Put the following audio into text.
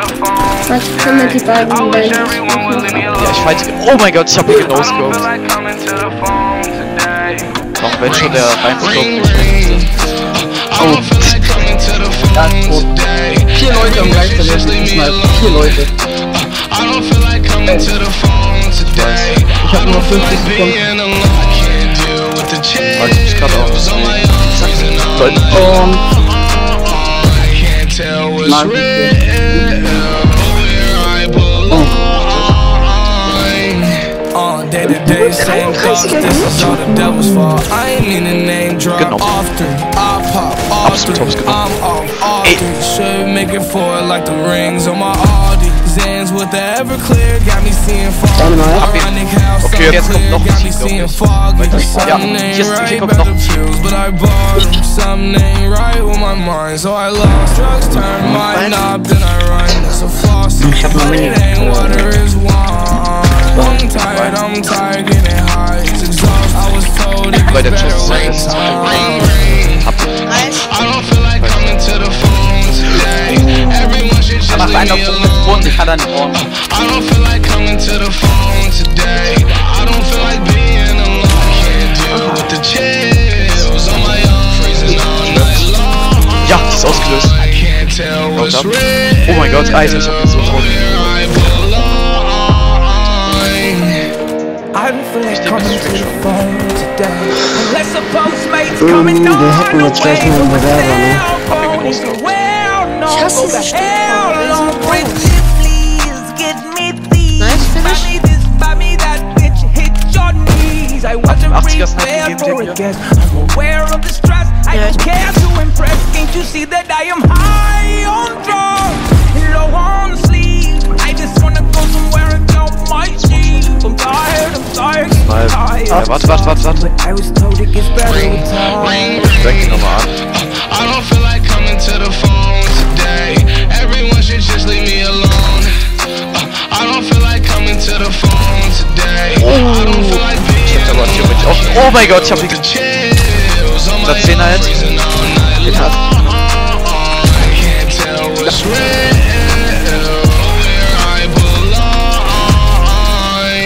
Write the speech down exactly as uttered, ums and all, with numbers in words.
Ich kann mir die beiden Bälle. Ja, ich fight. Oh mein Gott, ich hab ihn genoscoped. Komm, wenn schon der reinscoped. Oh. Ja, oh. Vier Leute am gleichen Level. Vier Leute. Ich hab nur fünfzig Sekunden. Warte, ich gerade auch. Und... Nein, Day to day, same thoughts, this is all the devil's fault. I ain't mean to name drop often. I pop often, I'm off often. Should make it forward like the rings on my Audi. Zans with the Everclear got me seeing fog. Okay, jetzt kommt noch got me seeing fog. Something ain't right, better pills, but I bought them. Something ain't right with my mind, so I lost. Drugs turn my knob, then I run. It's a faucet, but it ain't water, it's wine. I'm tired, I'm tired, getting high. It's exhausting. I was told it was better wait time. I don't feel like coming to the phone today. Everyone should just leave me alone. ich hatte einen Ohr. I don't feel like coming to the phone today. I don't feel like being alone. I can't deal with the chills on my own. Freezing all night long. Ja, das ist ausgelöst. I can't tell what's real. Oh mein Gott, Eisen, ich hab ihn so tot. I don't feel like coming to the phone today. Unless a postmate's coming on the way. What the hell phone is the world knows what the hell long pretty please get me these. Buy me this, buy me that, bitch, hit your knees. I wasn't prepared for it, guess I'm aware of the stress. I don't care to impress. Can't you see that I am high on drugs, low on sleep? I just wanna go somewhere and tell my cheese. I'm tired, I'm tired, I'm tired. Ja, warte, warte, warte, warte. I was told it gets better with time. Steck ihn nochmal an. I don't feel like coming to the phone today. Everyone should just leave me alone. I don't feel like coming to the phone today. I don't feel like being alone. Oh mein Gott, ich hab ihn gekillt. Unser Zehner jetzt. Den hat.